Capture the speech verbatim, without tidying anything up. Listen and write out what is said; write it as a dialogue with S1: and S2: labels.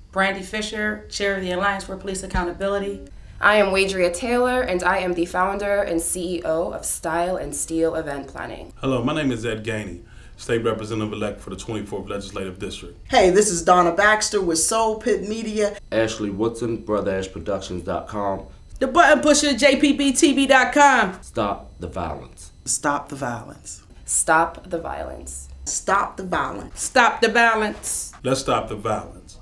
S1: Brandy Fisher, Chair of the Alliance for Police Accountability.
S2: I am Wadria Taylor, and I am the founder and C E O of Style and Steel Event Planning.
S3: Hello, my name is Ed Gainey, State Representative-elect for the twenty-fourth Legislative District.
S4: Hey, this is Donna Baxter with Soul Pit Media.
S5: Ashley Woodson, brother ash productions dot com.
S6: The Button Pusher, J P B T V dot com.
S5: Stop the violence.
S4: Stop the violence.
S2: Stop the violence.
S4: Stop the violence.
S6: Stop the violence.
S3: Let's stop the violence.